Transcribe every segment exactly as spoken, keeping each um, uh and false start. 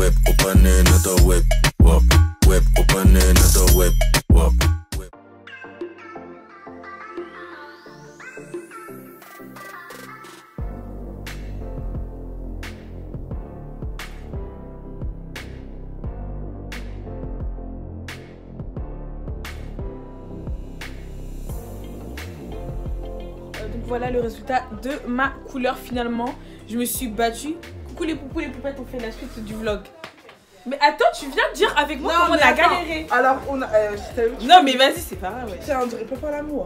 web, open another web, wop, web, open another web, wop. Donc voilà le résultat de ma couleur finalement. Je me suis battue. Coucou les poupous, les poupettes, on fait la suite du vlog. Mais attends, tu viens de dire avec moi comment on a galéré. Alors on a... Euh, non mais vas-y, c'est pas grave. Ouais. Tiens, on dirait pas pas l'amour.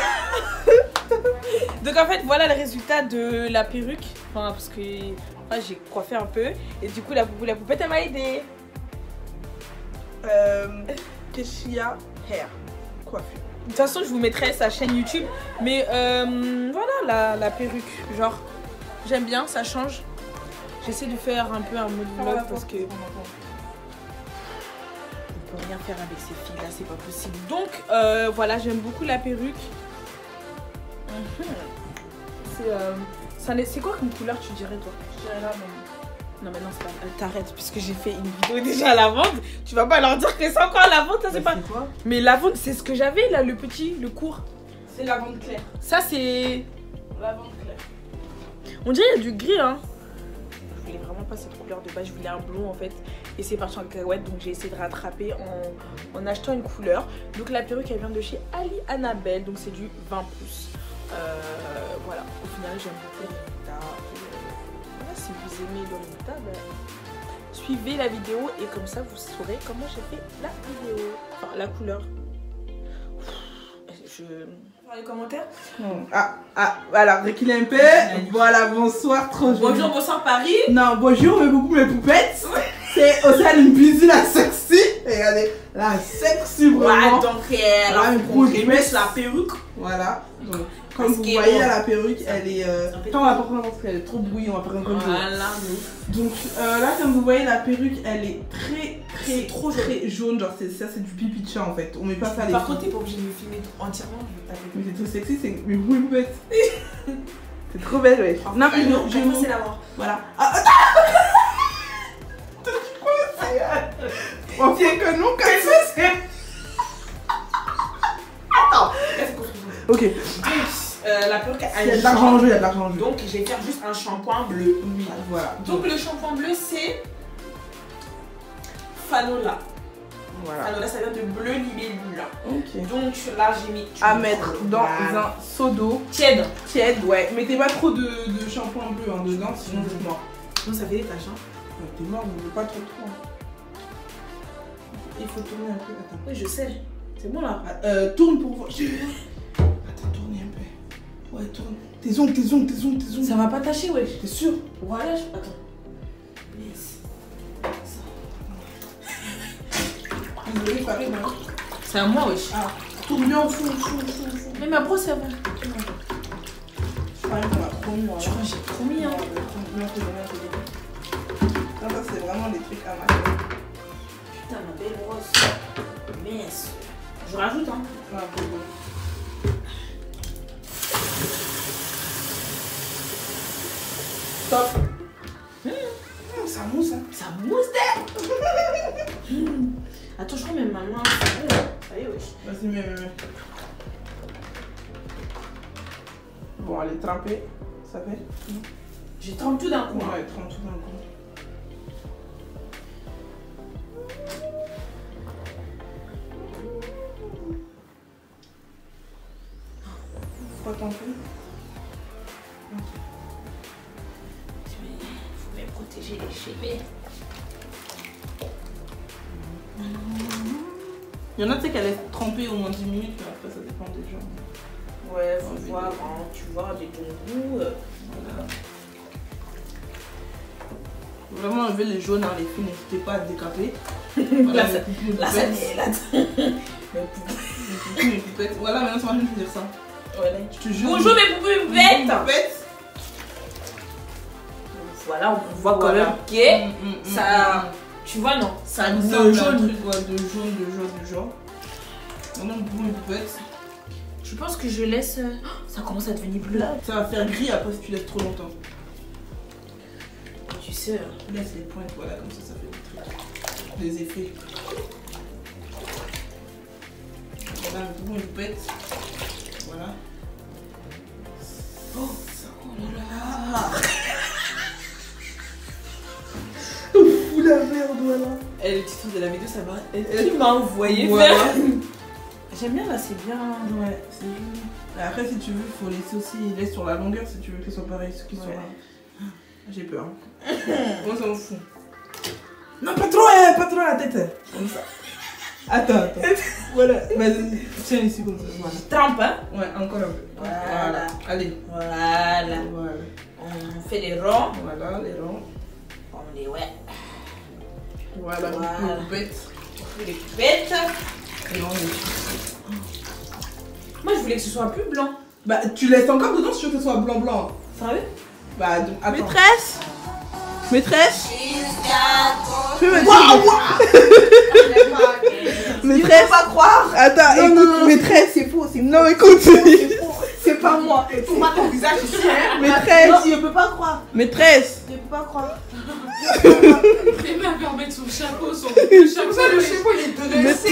Donc en fait, voilà le résultat de la perruque. Enfin, parce que enfin, j'ai coiffé un peu. Et du coup, la poupou, la poupette, elle m'a aidé. Euh... Keshia Hair. Coiffure. De toute façon, je vous mettrai sa chaîne YouTube. Mais euh, voilà la, la perruque. Genre, j'aime bien, ça change. J'essaie de faire un peu un mode vlog parce que... On peut rien faire avec ces filles là, c'est pas possible. Donc, euh, voilà, j'aime beaucoup la perruque. Mm-hmm. C'est euh, c'est quoi comme couleur tu dirais toi? Je dirais là, non mais non, c'est pas... Euh, t'arrêtes puisque j'ai fait une vidéo déjà à lavande. Tu vas pas leur dire que c'est encore lavande, ça c'est pas... quoi? Mais lavande, c'est ce que j'avais là, le petit, le court. C'est lavande claire. Ça c'est... Lavande claire. On dirait qu'il y a du gris hein. Je voulais vraiment pas cette couleur de base, je voulais un blond en fait. Et c'est parti en cacahuète, donc j'ai essayé de rattraper en, en achetant une couleur. Donc la perruque elle vient de chez Ali Annabelle, donc c'est du vingt pouces. Euh, voilà, au final j'aime beaucoup le résultat. Voilà, si vous aimez le résultat, ben, suivez la vidéo et comme ça vous saurez comment j'ai fait la vidéo. Enfin la couleur. Je... Dans les commentaires. Non. Ah, ah, alors, Rekil M P, voilà, bonsoir, trop joli. Bonjour, bonsoir Paris. Non, bonjour, mais beaucoup mes poupettes. C'est Océane Busy, la sexy. Regardez, la sexy, vraiment. Ouais, donc, elle a une la perruque. Voilà, donc, comme vous voyez, la perruque, elle est... Euh... Attends, on va pas prendre parce qu'elle est trop bouillie, on va pas prendre comme voilà. Donc euh, là, comme vous voyez, la perruque, elle est très, très, trop très jaune. Genre, ça, c'est du pipi de chat, en fait. On met pas ça les Par contre, t'es pas obligé de me filmer entièrement, je vais taper. Mais c'est trop sexy, c'est... Mais vous, les poupettes. C'est trop belle, ouais. Non, mais non, je vais passer la voir. Voilà. Ah, attends. On tient que non, qu'est-ce que c'est? Attends. Ok. Euh, la perruque il y a de l'argent en jeu, il y a de l'argent en jeu. Donc je vais faire juste un shampoing bleu. Oui, voilà. Donc le shampoing bleu c'est Fanola. Voilà. Fanola ça vient de bleu libellule. Ok. Donc là j'ai mis à mettre dans voilà. un seau d'eau tiède. Tiède, ouais. Mettez pas trop de, de shampoing bleu hein, dedans, sinon vous êtes mort. Sinon ça fait des taches. Hein. Ouais, t'es mort, on ne veut pas trop trop. Hein. Il faut tourner un peu. Attends. Oui, je sais. C'est bon là. Euh, tourne pour voir. Attends, tournez un peu. Ouais, tourne. Tes ongles, tes ongles, tes ongles, tes ongles. Ça va pas tâcher, wesh. T'es sûr? Voilà, je... Attends. Yes. C'est à moi, wesh. Ah, tourne bien au fond, au fond, au fond, au fond. Mais ma brosse, ça va. Je crois qu'on a trop mis. Tu crois que j'ai trop mis, hein? Non, ça, c'est vraiment des trucs à mater. Putain, ma belle brosse. Mince. Je rajoute, hein? Ouais, bon, bon. Stop. Mmh. Mmh, ça mousse, hein. Ça mousse, d'être. mmh. Attends, je crois même ma main. Ça y est, wesh. Vas-y, mets, mets, mets. Bon, elle est trempée. Ça fait? Mmh. J'ai trempé tout d'un coup. Ouais, trempe tout d'un coup. Frotte un peu. Ok. Faut bien protéger les cheveux. Il y en a, tu sais, qu'elle est trempée au moins dix minutes, mais après, ça dépend des gens. Ouais, faut voir, hein, tu vois, des bons goûts. Euh, voilà. Vraiment enlever les jaunes, hein, les filles, n'hésitez pas à décaper. Voilà, là, ça, là, ça est là. Mes poupettes. Voilà, maintenant, ça m'a juste dire ça. Voilà. Je te jure. Bonjour mes poupées poupettes. Voilà, on voit quand voilà. même que mm, mm, ça. Mm. Tu vois, non, ça de jaune. jaune. Truc, ouais, de jaune, de jaune, de jaune. Maintenant, vous mes poupettes. Je pense que je laisse. Ça commence à devenir bleu là. Ça va faire gris après si tu laisses trop longtemps. tu sais. Laisse les pointes, voilà, comme ça, ça fait des trucs. Des effets. Voilà, le bout, une pète. Voilà. Oh, ça, oh là là. Fou la merde, voilà. Et le titre de la vidéo, ça va. Elle m'a envoyé voilà. faire. J'aime bien là, c'est bien. Ouais, c'est joli. Après, si tu veux, il faut laisser aussi, il laisse sur la longueur si tu veux qu'ils soient pareils, ce qui ouais. soit. J'ai peur. On s'en fout. Non, pas trop, hein, pas trop la tête. Comme ça. Attends, attends. Voilà, vas-y, tiens ici comme ça. Voilà. Trempe, hein? Ouais, encore un peu. Voilà. Voilà. Allez. Voilà. Voilà. On fait les ronds. Voilà, les ronds. On les ouais. Voilà, voilà. les poupettes. On fait les poupettes. Et on les... Moi, je voulais que ce soit plus blanc. Bah, tu laisses encore dedans si tu veux que ce soit blanc-blanc. Sérieux? Bah, donc, attends. Maîtresse Maîtresse Tu peux me Waouh dire Maîtresse, pas croire. attends, Non, écoute, non, non, maîtresse, c'est faux, c'est faux. non, écoute, C'est pas moi. Faut pas ton visage ici, hein. maîtresse, Non, je peux pas croire. maîtresse. Je peux pas croire. Il m'a fait remettre son chapeau, son chapeau. Ça, le chapeau, il est dressé.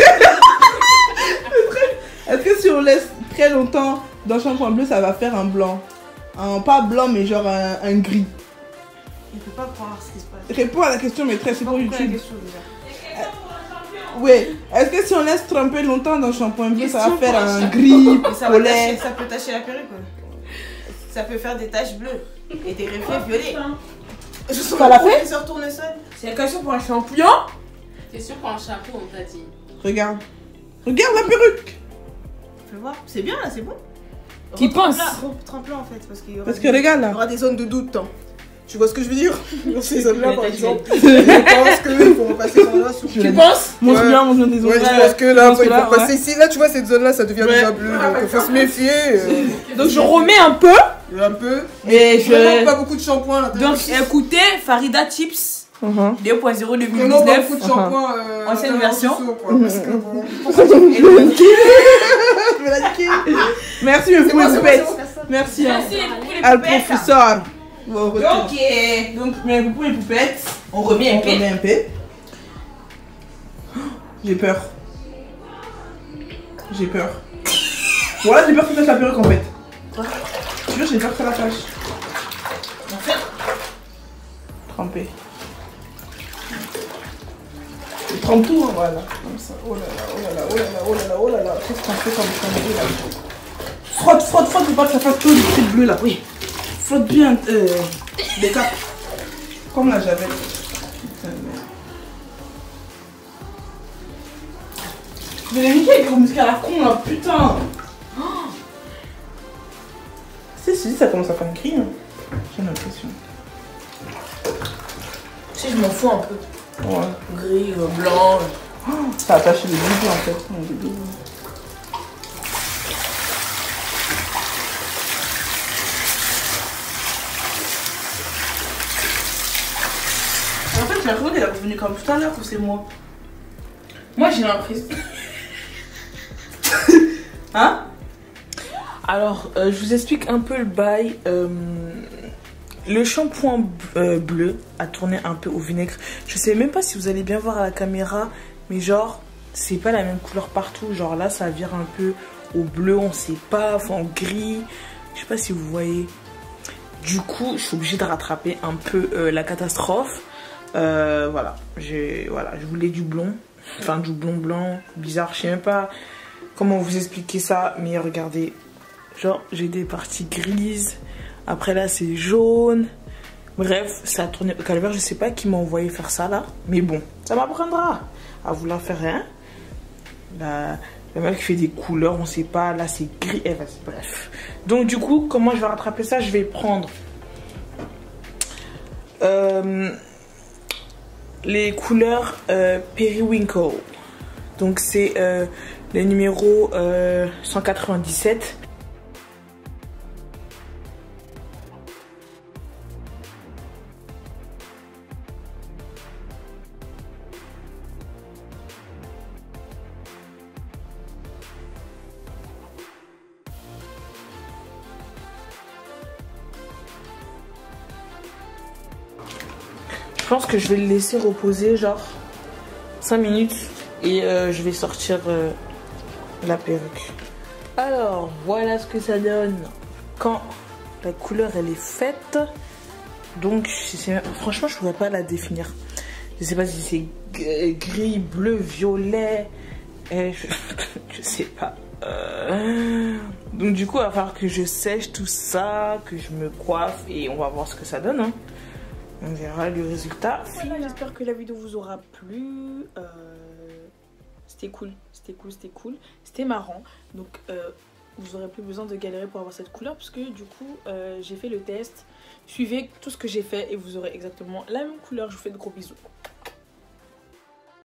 Est-ce que si on laisse très longtemps dans le shampoing bleu, ça va faire un blanc? Un, pas blanc, mais genre un, un gris. Je peux pas croire ce qui se passe. Réponds à la question, maîtresse, c'est pour Pourquoi la YouTube. question déjà? Oui, est-ce que si on laisse tremper longtemps dans le shampoing bleu, ça va Question faire pour un un gris Et ça, au va lait? tacher, ça peut tacher la perruque. Ouais. Ça peut faire des taches bleues et des reflets violets. Je sens Ça l'a fait? Il se retourne seul. C'est la question pour un champignon? Question pour un chapeau, on t'a dit. Regarde. Regarde la perruque. Fais voir. C'est bien là, c'est bon. Qui pense? Trempe-là en fait. Parce qu'il y aura Parce des- que regarde il y là. aura des zones de doute. Hein. Tu vois ce que je veux dire? Dans ces zones-là, Mais par t'as dit- exemple. Je pense qu'il faut repasser par là. Sur... Je l'ai Tu dit. penses? Montre Ouais. bien, montre bien des Ouais, ongles. je pense que là, pense que il là, faut passer ici. Là, tu vois, cette zone-là, ça devient Ouais. déjà bleu. Donc, il faut se méfier. euh, Donc je remets un peu. un peu. Et Vraiment je. pas beaucoup de shampoing là. Donc écoutez, Farida Chips Mhm. deux point zéro Vraiment pas beaucoup de deux mille dix-neuf. shampoing. euh, Ancienne intérieur version. dessous, quoi, parce que, voilà. Je vais la niquer. Merci, mes C'est bon, c'est bon, poupettes. c'est bon. Merci. hein. Merci pour les Ah, le poupettes. professeur. Bon, retour. Ok. Donc, mes poupous, les poupettes. On remet un On peu. remet un peu. J'ai peur. J'ai peur. Voilà, j'ai peur que ça fasse la perruque en fait. Quoi? Tu vois, j'ai peur que ça la fâche. En fait, Tremper. Je trempe tout, hein, voilà. Comme ça. Oh là là, oh là là, oh là là, oh là là, oh là là. Qu'est-ce qu'on fait comme ça? Oh là là. Frotte, frotte, frotte, faut pas que ça fasse tout le truc bleu là. Oui. Frotte bien euh, les capes. Comme la javel. Putain de merde. Je vais les niquer avec le muscle à la con là, putain. Oh. Si, si, ça commence à faire un cri. Hein. J'ai l'impression. tu sais, je m'en fous un peu. Ouais. Gris, euh, blanc. Oh, ça a attaché les bébés en fait. Mon bébé. En fait, j'ai l'impression qu'elle est revenue comme tout à l'heure ou c'est moi? Moi j'ai l'impression. Hein? Alors, euh, je vous explique un peu le bail. Euh, le shampoing b- euh, bleu a tourné un peu au vinaigre. Je sais même pas si vous allez bien voir à la caméra, mais genre, c'est pas la même couleur partout. Genre là, ça vire un peu au bleu, on sait pas, enfin au gris. Je sais pas si vous voyez. Du coup, je suis obligée de rattraper un peu euh, la catastrophe. Euh, voilà, j'ai, voilà, je voulais du blond, enfin du blond blanc, bizarre, je sais même pas comment vous expliquer ça, mais regardez, genre j'ai des parties grises, après là c'est jaune, bref, ça a tourné au calvaire, je sais pas qui m'a envoyé faire ça là, mais bon, ça m'apprendra à vouloir faire rien. La, la meuf qui fait des couleurs, on sait pas, là c'est gris, eh, vas-y, bref. Donc du coup, comment je vais rattraper ça? Je vais prendre euh, les couleurs euh, Periwinkle. Donc c'est euh, le numéro euh, cent quatre-vingt-dix-sept. Je pense que je vais le laisser reposer genre cinq minutes et euh, je vais sortir euh, la perruque. Alors voilà ce que ça donne quand la couleur elle est faite. Donc franchement je pourrais pas la définir. Je sais pas si c'est gris, bleu, violet. Et je, je sais pas. Euh... Donc du coup il va falloir que je sèche tout ça, que je me coiffe et on va voir ce que ça donne. Hein. On verra le résultat. Voilà, j'espère que la vidéo vous aura plu. Euh... C'était cool, c'était cool, c'était cool. C'était marrant. Donc euh, vous aurez plus besoin de galérer pour avoir cette couleur parce que du coup euh, j'ai fait le test. Suivez tout ce que j'ai fait et vous aurez exactement la même couleur. Je vous fais de gros bisous.